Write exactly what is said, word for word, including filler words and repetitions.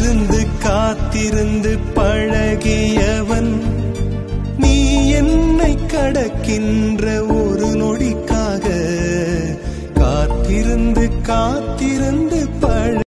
காத்திருந்து காத்திருந்து பழகியவன் நீ என்னை கடக்கின்ற ஒரு நொடிக்காக காத்திருந்து காத்திருந்து பழ